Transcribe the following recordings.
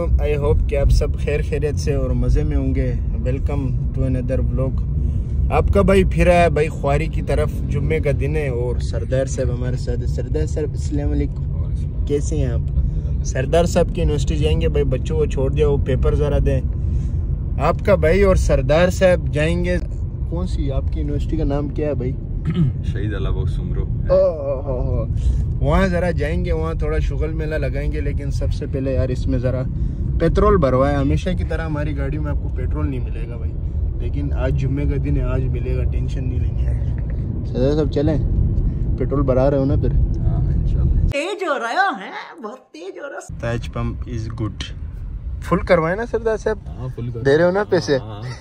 I hope कि आप सब खैर खैरियत से और मज़े में होंगे। Welcome to another vlog. आपका भाई फिर आया भाई ख्वारी की तरफ। जुम्मे का दिन है और सरदार साहब हमारे साथ है। सरदार साहब अस्सलाम वालेकुम, कैसे हैं आप? सरदार साहब की यूनिवर्सिटी जाएंगे भाई, बच्चों को छोड़ दिया, वो पेपर ज़रा दें। आपका भाई और सरदार साहब जाएंगे, कौन सी आपकी यूनिवर्सिटी का नाम क्या है भाई? शहीद अलाबख्श सुमरो। वहाँ ज़रा जाएंगे, वहाँ थोड़ा शुगल मेला लगाएंगे। लेकिन सबसे पहले यार इसमें ज़रा पेट्रोल भरवाए। हमेशा की तरह हमारी गाड़ी में आपको पेट्रोल नहीं मिलेगा भाई, लेकिन आज जुम्मे का दिन है, आज मिलेगा, टेंशन नहीं लेनी है। सरदार साहब चलें, पेट्रोल भरा रहे हो ना? फिर इंशाल्लाह। तेज हो रहा है, बहुत तेज हो रहा है। Taj pump is good. Full करवाए ना सरदार साहब? हाँ, फुल दे रहे हो ना पैसे?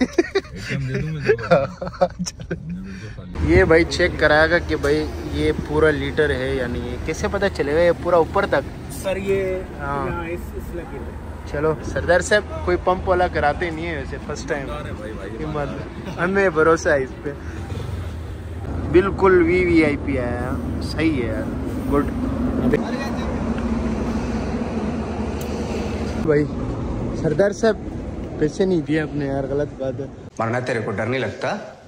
ये भाई चेक कराएगा कि भाई ये पूरा लीटर है या नहीं है। कैसे पता चलेगा ये पूरा ऊपर तक? सर ये हाँ इस लगे। चलो सरदार साहब कोई पंप वाला कराते नहीं है वैसे, फर्स्ट टाइम। हमें भरोसा है इस पे। बिल्कुल वीवीआईपी आया, सही है यार, गुड। भाई सरदार साहब पैसे नहीं दिए अपने यार, गलत बात है। मरना तेरे को डर नहीं लगता?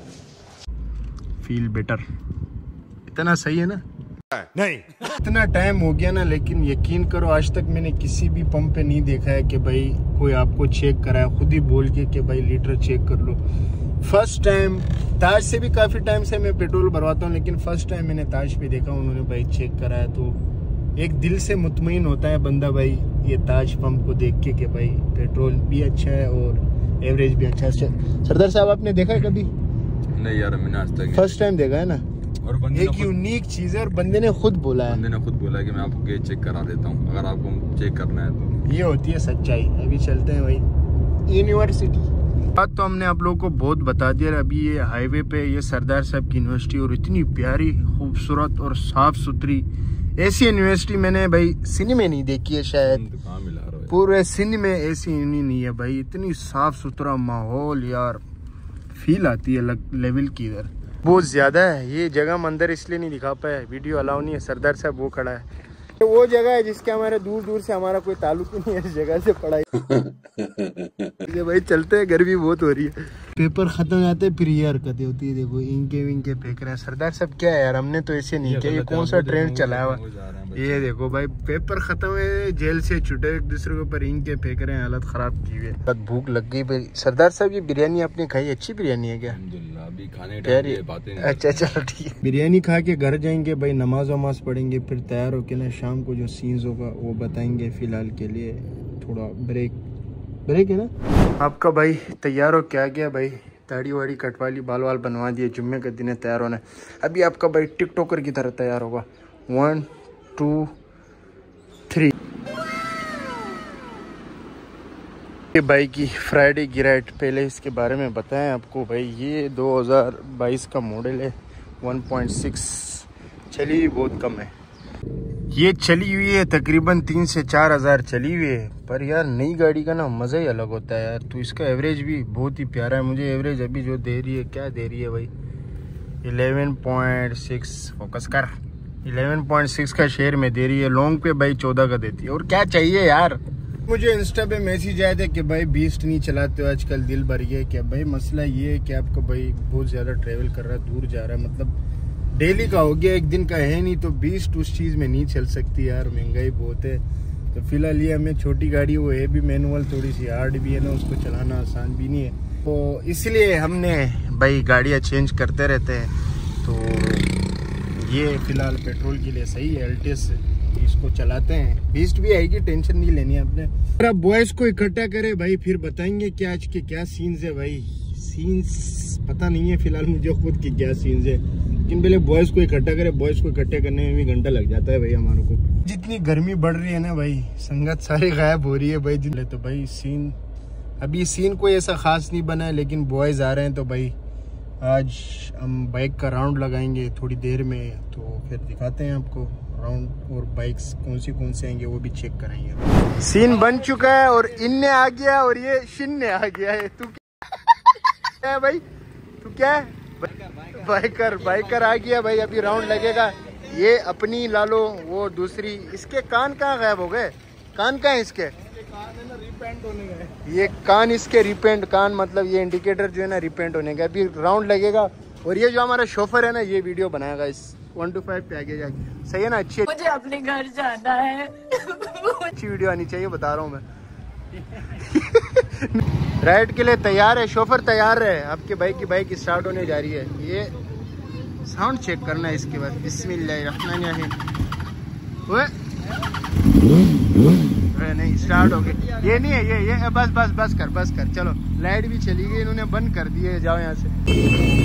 फील बेटर, इतना सही है ना? नहीं इतना टाइम हो गया ना, लेकिन यकीन करो आज तक मैंने किसी भी पंप पे नहीं देखा है कि भाई कोई आपको चेक कराया, खुद ही बोल के कि भाई लीटर चेक कर लो। फर्स्ट टाइम, ताज से भी काफ़ी टाइम से मैं पेट्रोल भरवाता हूँ, लेकिन फर्स्ट टाइम मैंने ताज पे देखा उन्होंने भाई चेक कराया। तो एक दिल से मुतमईन होता है बंदा भाई ये ताज पंप को देख के कि भाई पेट्रोल भी अच्छा है और एवरेज भी अच्छा है। सरदार साहब आपने देखा है कभी? नहीं यार, मैंने आज तक फर्स्ट टाइम देखा है ना। और एक यूनिक चीज है और बंदे ने खुद बोला है। बंदे ने खुद बोला कि मैं आपको गेज चेक करा देता हूँ अगर आपको चेक करना है तो। ये होती है सच्चाई। अभी चलते हैं भाई यूनिवर्सिटी। बात तो हमने आप लोगों को बहुत बता दिया। अभी ये हाईवे पे ये सरदार साहब की यूनिवर्सिटी, और इतनी प्यारी, खूबसूरत और साफ सुथरी ऐसी यूनिवर्सिटी मैंने भाई सिंध में नहीं देखी है शायद। पूरे सिंध में ऐसी नहीं है भाई। इतनी साफ सुथरा माहौल यार, फील आती है अलग लेवल की। इधर बहुत ज्यादा है। ये जगह हम अंदर इसलिए नहीं दिखा पाया, वीडियो अलाउ नहीं है। सरदार साहब वो खड़ा है, तो वो जगह है जिसके हमारे दूर दूर से हमारा कोई ताल्लुक ही नहीं है इस जगह से पढ़ाई। भाई चलते हैं, गर्मी बहुत हो रही है। पेपर खत्म जाते फिर ये हरकतें होती है। देखो इनके विंके फेंक रहे हैं। सरदार साहब क्या है यार, हमने तो ऐसे नहीं किया। ये कौन सा ट्रेंड चलाया हुआ? ये देखो भाई पेपर खत्म है, जेल से छुटे, एक दूसरे के ऊपर इनके फेंक रहे हैं। हालत खराब की हुई है। भूख लग गई भाई। सरदार साहब ये बिरयानी आपने खाई? अच्छी बिरयानी है क्या? अभी खाने अच्छा चलो ठीक है। बिरयानी खा के घर जाएंगे भाई, नमाज वमाज पढ़ेंगे, फिर तैयार होके ना शाम को जो सीन्स होगा वो बताएंगे। फिलहाल के लिए थोड़ा ब्रेक है ना। आपका भाई तैयार हो क्या गया भाई? दाढ़ी वाड़ी कटवा ली, बाल वाल बनवा दिए, जुम्मे के दिन तैयार होना है। अभी आपका भाई टिकटॉकर की तरह तैयार होगा। 1 2 3। ये बाइक की फ्राइडे की राइड, पहले इसके बारे में बताएं आपको भाई। ये 2022 का मॉडल है, 1.6 चली हुई बहुत कम है। ये चली हुई है तकरीबन 3 से 4 हज़ार चली हुई है। पर यार नई गाड़ी का ना मज़ा ही अलग होता है यार। तो इसका एवरेज भी बहुत ही प्यारा है। मुझे एवरेज अभी जो दे रही है, क्या दे रही है भाई? 11.6 फोकस कर, 11.6 का शेयर में दे रही है। लॉन्ग पे भाई 14 का देती है। और क्या चाहिए यार? मुझे इंस्टा पे मैसेज आया था कि भाई बीस्ट नहीं चलाते हो आजकल, दिल भर गया क्या? भाई मसला ये है कि आपका भाई बहुत ज़्यादा ट्रेवल कर रहा है, दूर जा रहा है, मतलब डेली का हो गया, एक दिन का है नहीं। तो बीस्ट उस चीज़ में नहीं चल सकती यार, महंगाई बहुत है। तो फिलहाल ये हमें छोटी गाड़ी, वो है भी मैनुअल, थोड़ी सी हार्ड भी है ना, उसको चलाना आसान भी नहीं है। तो इसलिए हमने भाई गाड़ियाँ चेंज करते रहते हैं। तो ये फिलहाल पेट्रोल के लिए सही है, एल्टिस, इसको चलाते हैं। बीस्ट भी आएगी, टेंशन नहीं लेनी है आपने। अगर आप बॉयज को इकट्ठा करे भाई, फिर बताएंगे कि आज के क्या सीन्स है भाई। सीन्स पता नहीं है फिलहाल मुझे खुद की क्या सीन्स है, लेकिन पहले बॉयज को इकट्ठा करे। बॉयज को इकट्ठे करने में भी घंटा लग जाता है भाई हमारे को। जितनी गर्मी बढ़ रही है ना भाई, संगत सारी गायब हो रही है भाई। तो भाई सीन, अभी सीन कोई ऐसा खास नहीं बना है, लेकिन बॉयज आ रहे हैं। तो भाई आज हम बाइक का राउंड लगाएंगे थोड़ी देर में, तो फिर दिखाते हैं आपको राउंड, और बाइक्स कौन सी आएंगे वो भी चेक कराएंगे। सीन बन चुका है और इनने आ गया और ये शिन्ने आ गया है। तू क्या है भाई? तू क्या है? बाइकर आ गया भाई। अभी राउंड लगेगा। ये अपनी ला लो, वो दूसरी। इसके कान कहाँ गायब हो गए? कान कहाँ है इसके? रिपेंट होने का। ये कान इसके रिपेंट, कान मतलब ये इंडिकेटर जो है ना रिपेंट होने का, अभी राउंड लगेगा। और ये जो हमारा शोफर है ना ये वीडियो बनाएगा इस 1 to 5 पे आगे जाके। सही है ना? अच्छी, मुझे अपने घर जाना है। अच्छी वीडियो आनी चाहिए, बता रहा हूँ मैं। राइड के लिए तैयार है, शोफर तैयार है। आपके बाइक की बाइक स्टार्ट होने जा रही है। ये साउंड चेक करना है इसके बाद। बिस्मिल्लाहिर्रहमानिर्रहीम। नहीं स्टार्ट हो गई। ये नहीं है, ये बस कर। चलो लाइट भी चली गई, इन्होंने बंद कर दी है। जाओ यहाँ से।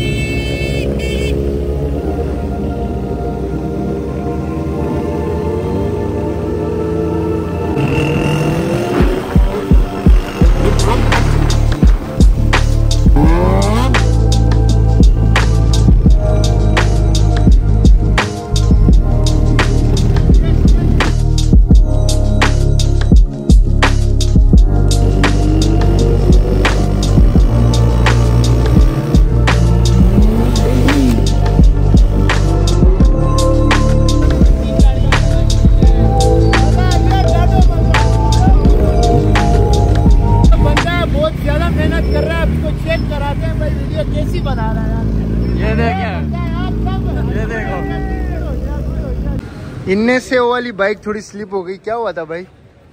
इनने से वो वाली बाइक थोड़ी स्लिप हो गई। क्या हुआ था भाई?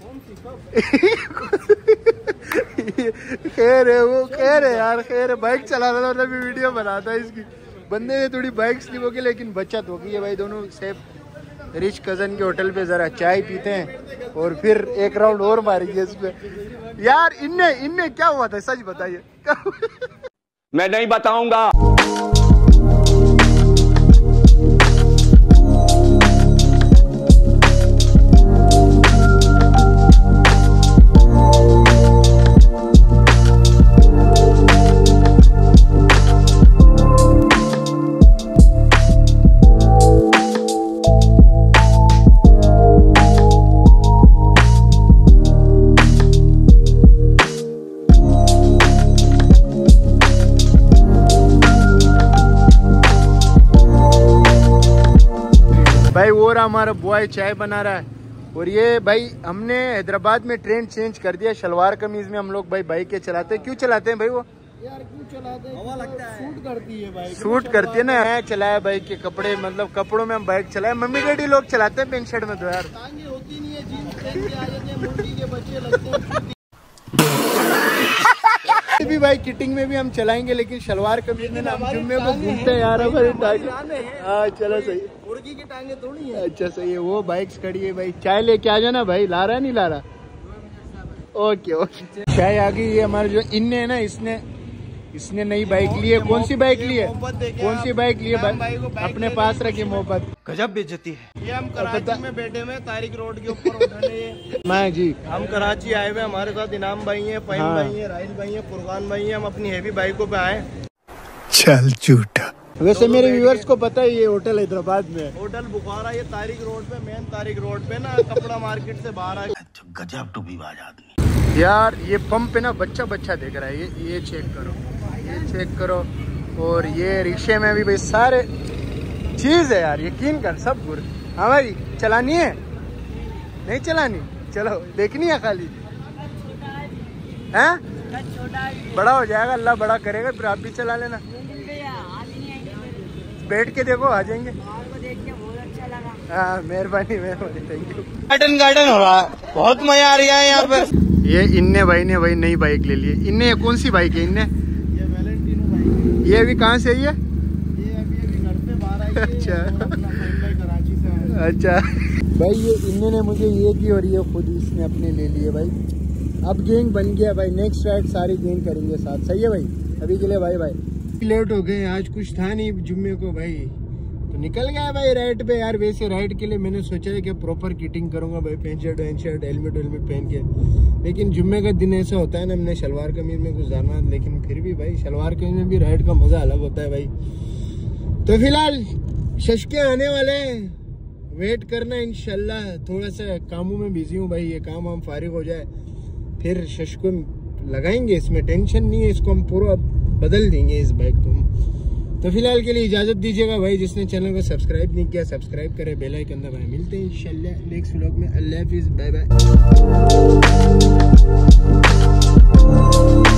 खैर है, वो खैर है यार, खैर है। बाइक चला रहा था तभी वीडियो बना था इसकी। बंदे ने थोड़ी बाइक स्लिप हो गई, लेकिन बचत हो गई है भाई। दोनों सेफ रिच कजन के होटल पे जरा चाय पीते हैं और फिर एक राउंड और मारेंगे इस पे। यार इनने क्या हुआ था, सच बताइए। मैं नहीं बताऊंगा। भाई वो रहा हमारा बॉय चाय बना रहा है। और ये भाई हमने हैदराबाद में ट्रेंड चेंज कर दिया। शलवार कमीज में हम लोग भाई बाइक चलाते हैं। क्यों चलाते हैं भाई? वो यार क्यों चलाते हैं? हवा लगता है, सूट करती है बाइक, सूट करती है ना। चलाया बाइक के कपड़े, मतलब कपड़ों में हम बाइक चलाए। मम्मी डैडी लोग चलाते हैं पेंट शर्ट में तो यार होती नहीं है, जीन्स पहन के आ जाते हैं, मुर्गी के बच्चे लगते हैं। भी भाई किटिंग में भी हम चलाएंगे, लेकिन शलवार कमीज में ना हम जुम्मे को घूमते हैं यार। हाँ चलो सही, मुर्गी की टांगे थोड़ी है। अच्छा सही है। वो बाइक्स खड़ी है भाई। चाय लेके आ जाना भाई। ला रहा नहीं ला रहा? ओके चाय आ गई। ये हमारे जो इनने है ना, इसने नई बाइक ली है। कौन सी बाइक ली है? कौन सी बाइक ली है? अपने पास रखी मोहब्बत। गजब बेइज्जती है। ये हम कराची में बैठे हुए तारिक रोड के ऊपर उठाने। मैं जी हम कराची आए हुए, हमारे साथ इनाम भाई है, फहीम भाई है, राहिल भाई है, फुरकान भाई है। हम अपनी हेवी बाइकों पे आए। चल झूठा। वैसे मेरे व्यूअर्स को पता है ये होटल हैदराबाद में, होटल बुखारा। ये तारिक रोड पे, मेन तारिक रोड पे ना, कपड़ा मार्केट से बाहर आ। गजब टू भी बाज आदमी यार। ये पंप पे ना बच्चा देख रहा है। ये चेक करो, ये चेक करो। और ये रिक्शे में भी भाई सारे चीज है यार, यकीन कर सब गुर। हाँ भाई चलानी है? नहीं चलानी? चलो देखनी है खाली है। बड़ा हो जाएगा, अल्लाह बड़ा करेगा, फिर आप भी चला लेना। बैठ के देखो, आ जाएंगे। हाँ मेहरबानी, थैंक यू। गार्डन हो रहा है, बहुत मजा आ रहा है यहाँ पर। ये इनने भाई ने भाई नई बाइक ले ली है। इनने कौन सी बाइक है? इनने ये वैलेंटिनो बाइक। ये अभी कहाँ से आई है? ये अभी घर से बाहर आई है। अच्छा कराची से। अच्छा भाई ये इनने ने मुझे ये की और ये खुद इसने अपने ले लिए भाई। अब गैंग बन गया भाई। नेक्स्ट राइड सारी गैंग करेंगे साथ। सही है भाई? अभी के लिए बाय बाय। लेट हो गए, आज कुछ था नहीं जुम्मे को भाई, तो निकल गया भाई राइड पे यार। वैसे राइड के लिए मैंने सोचा है कि प्रॉपर किटिंग करूंगा भाई, पैंट शर्ट हेलमेट पहन के। लेकिन जुम्मे का दिन ऐसा होता है ना, हमने शलवार कमीज में गुजारना। लेकिन फिर भी भाई शलवार कमीज में भी राइड का मजा अलग होता है भाई। तो फिलहाल शशके आने वाले, वेट करना इंशाल्लाह। थोड़ा सा कामों में बिजी हूँ भाई। ये काम हम फारिग हो जाए फिर शशको लगाएंगे। इसमें टेंशन नहीं है, इसको हम पूरा बदल देंगे इस बाइक को। तो फिलहाल के लिए इजाजत दीजिएगा भाई। जिसने चैनल को सब्सक्राइब नहीं किया सब्सक्राइब करे, बेल आइकन दबाएं। मिलते हैं इंशाल्लाह नेक्स्ट व्लॉग में। अल्लाह हाफिज़, बाय बाय।